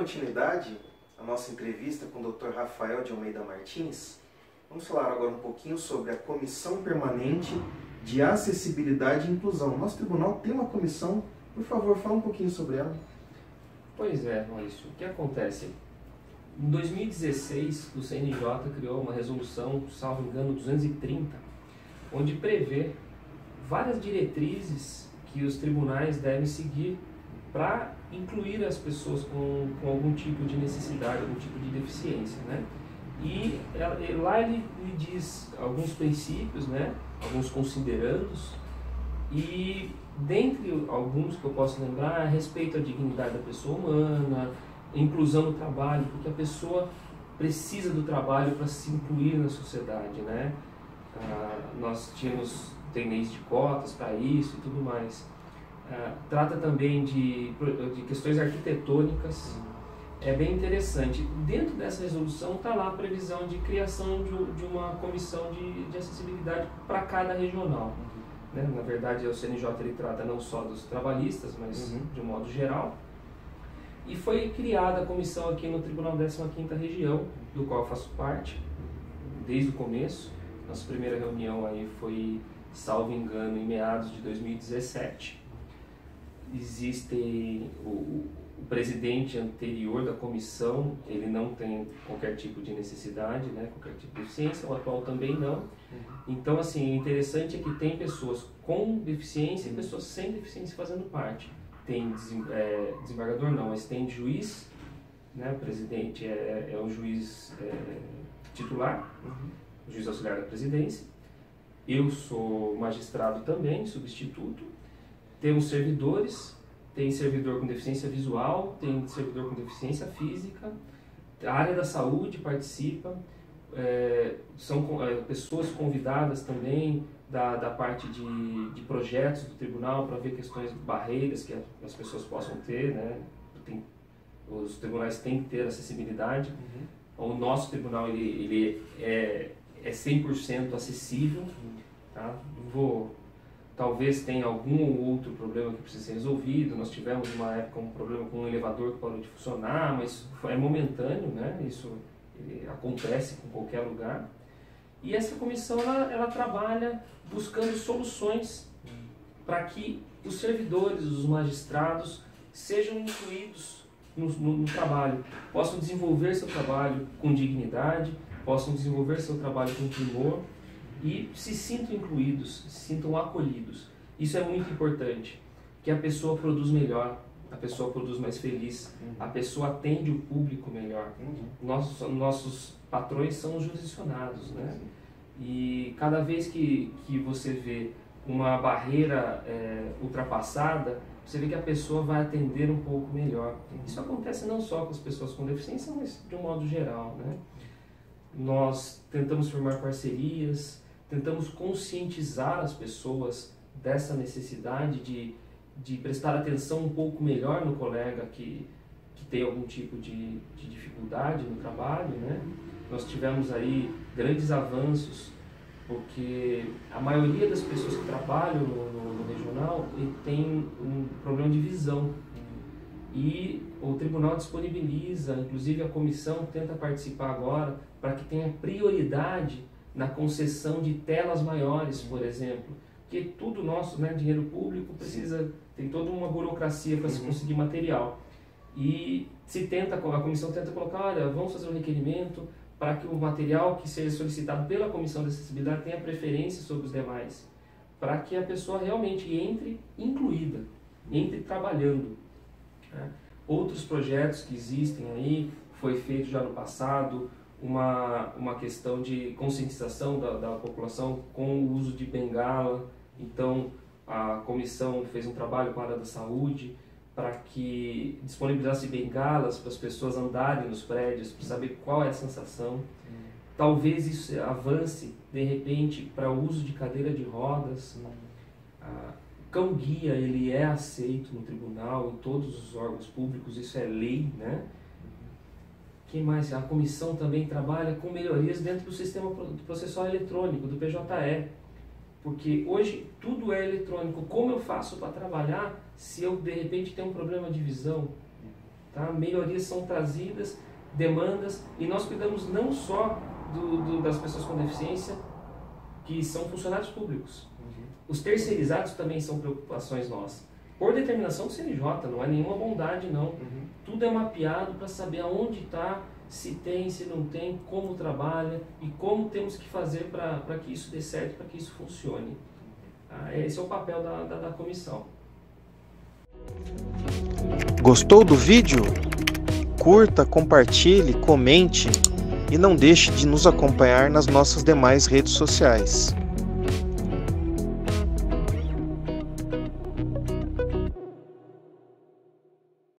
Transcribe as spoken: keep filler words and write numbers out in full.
continuidade à nossa entrevista com o doutor Rafael de Almeida Martins, vamos falar agora um pouquinho sobre a Comissão Permanente de Acessibilidade e Inclusão. Nosso tribunal tem uma comissão, por favor, fala um pouquinho sobre ela. Pois é, Maurício, o que acontece? Em dois mil e dezesseis, o C N J criou uma resolução, salvo engano, duzentos e trinta, onde prevê várias diretrizes que os tribunais devem seguir para incluir as pessoas com, com algum tipo de necessidade, algum tipo de deficiência, né? E ela, lá ele, ele diz alguns princípios, né? Alguns considerandos, e dentre alguns que eu posso lembrar, a respeito à dignidade da pessoa humana, inclusão no trabalho, porque a pessoa precisa do trabalho para se incluir na sociedade, né? Ah, nós tínhamos tem leis de cotas para isso e tudo mais. Ah, trata também de, de questões arquitetônicas. É bem interessante. Dentro dessa resolução está lá a previsão de criação de, de uma comissão de, de acessibilidade para cada regional. Né? Na verdade, o C N J ele trata não só dos trabalhistas, mas uhum. de um modo geral. E foi criada a comissão aqui no Tribunal décima quinta Região, do qual eu faço parte, desde o começo. Nossa primeira reunião aí foi, salvo engano, em meados de dois mil e dezessete. Existe o, o presidente anterior da comissão, ele não tem qualquer tipo de necessidade, né, qualquer tipo de deficiência, o atual também não. Então, assim, o interessante é que tem pessoas com deficiência e pessoas sem deficiência fazendo parte. Tem é, desembargador não, mas tem juiz, né, o presidente é, é o juiz é, titular, uhum. o juiz auxiliar da presidência. Eu sou magistrado também, substituto. Temos servidores, tem servidor com deficiência visual, tem servidor com deficiência física, a área da saúde participa, é, são é, pessoas convidadas também da, da parte de, de projetos do tribunal para ver questões de barreiras que as pessoas possam ter, né? Tem, os tribunais têm que ter acessibilidade. Uhum. O nosso tribunal ele, ele é, é cem por cento acessível. Uhum. Tá? Vou... Talvez tenha algum ou outro problema que precisa ser resolvido. Nós tivemos uma época um problema com um elevador que parou de funcionar, mas é momentâneo, né? Isso acontece com qualquer lugar. E essa comissão ela, ela trabalha buscando soluções para que os servidores, os magistrados, sejam incluídos no, no, no trabalho, possam desenvolver seu trabalho com dignidade, possam desenvolver seu trabalho com primor, e se sintam incluídos, se sintam acolhidos. Isso é muito importante, que a pessoa produz melhor, a pessoa produz mais feliz, uhum. a pessoa atende o público melhor. Uhum. Nossos, nossos patrões são os jurisdicionados, né? E cada vez que, que você vê uma barreira é, ultrapassada, você vê que a pessoa vai atender um pouco melhor. Uhum. Isso acontece não só com as pessoas com deficiência, mas de um modo geral, né? Nós tentamos formar parcerias, tentamos conscientizar as pessoas dessa necessidade de, de prestar atenção um pouco melhor no colega que, que tem algum tipo de, de dificuldade no trabalho, né? Nós tivemos aí grandes avanços, porque a maioria das pessoas que trabalham no, no, no regional tem um problema de visão. E o tribunal disponibiliza, inclusive a comissão tenta participar agora, para que tenha prioridade na concessão de telas maiores, por exemplo. Porque tudo nosso, né, dinheiro público, precisa, tem toda uma burocracia para se conseguir material. E se tenta, a comissão tenta colocar, olha, vamos fazer um requerimento para que o material que seja solicitado pela comissão de acessibilidade tenha preferência sobre os demais, para que a pessoa realmente entre incluída, entre trabalhando. Né? Outros projetos que existem aí, foi feito já no passado, uma, uma questão de conscientização da, da população com o uso de bengala. Então, a comissão fez um trabalho com a área da saúde para que disponibilizasse bengalas para as pessoas andarem nos prédios, para saber qual é a sensação. Hum. Talvez isso avance, de repente, para o uso de cadeira de rodas. Hum. Ah, cão-guia, ele é aceito no tribunal, em todos os órgãos públicos, isso é lei, né? Que mais? A comissão também trabalha com melhorias dentro do sistema processual eletrônico, do P J E. Porque hoje tudo é eletrônico. Como eu faço para trabalhar se eu, de repente, tenho um problema de visão? Tá? Melhorias são trazidas, demandas, e nós cuidamos não só do, do, das pessoas com deficiência, que são funcionários públicos. Uhum. Os terceirizados também são preocupações nossas. Por determinação do C N J, não é nenhuma bondade, não. Uhum. Tudo é mapeado para saber aonde está, se tem, se não tem, como trabalha e como temos que fazer para que isso dê certo, para que isso funcione. Ah, esse é o papel da, da, da comissão. Gostou do vídeo? Curta, compartilhe, comente e não deixe de nos acompanhar nas nossas demais redes sociais.